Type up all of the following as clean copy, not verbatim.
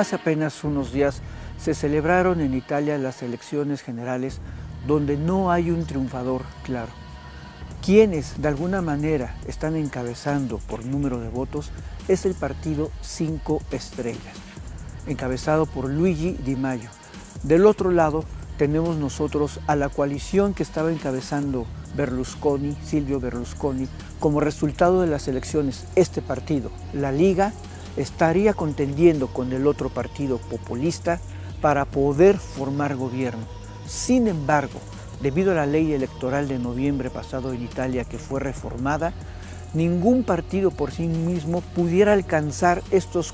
Hace apenas unos días se celebraron en Italia las elecciones generales donde no hay un triunfador claro. Quienes de alguna manera están encabezando por número de votos es el partido 5 Estrellas, encabezado por Luigi Di Maio. Del otro lado tenemos nosotros a la coalición que estaba encabezando Berlusconi, Silvio Berlusconi, como resultado de las elecciones. Este partido, la Liga, estaría contendiendo con el otro partido populista para poder formar gobierno. Sin embargo, debido a la ley electoral de noviembre pasado en Italia que fue reformada, ningún partido por sí mismo pudiera alcanzar estos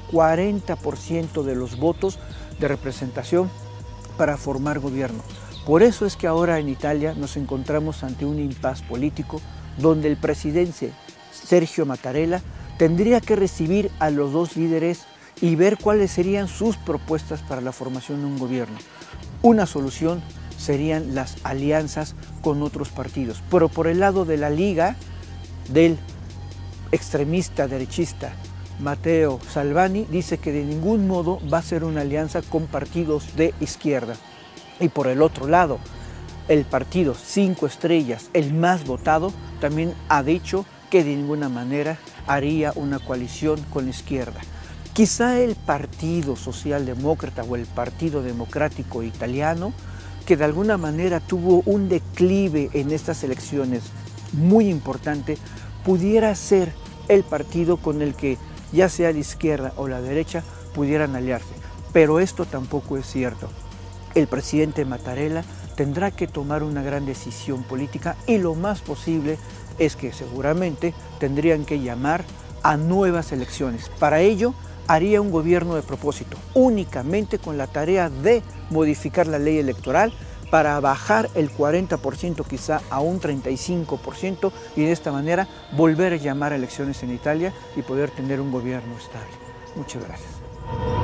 40% de los votos de representación para formar gobierno. Por eso es que ahora en Italia nos encontramos ante un impasse político donde el presidente Sergio Mattarella tendría que recibir a los dos líderes y ver cuáles serían sus propuestas para la formación de un gobierno. Una solución serían las alianzas con otros partidos, pero por el lado de la Liga, del extremista derechista Matteo Salvini, dice que de ningún modo va a ser una alianza con partidos de izquierda. Y por el otro lado, el partido 5 Estrellas, el más votado, también ha dicho que de ninguna manera haría una coalición con la izquierda. Quizá el Partido Socialdemócrata o el Partido Democrático Italiano, que de alguna manera tuvo un declive en estas elecciones muy importante, pudiera ser el partido con el que ya sea la izquierda o la derecha pudieran aliarse. Pero esto tampoco es cierto. El presidente Mattarella tendrá que tomar una gran decisión política y lo más posible es que seguramente tendrían que llamar a nuevas elecciones. Para ello haría un gobierno de propósito, únicamente con la tarea de modificar la ley electoral para bajar el 40% quizá a un 35% y de esta manera volver a llamar a elecciones en Italia y poder tener un gobierno estable. Muchas gracias.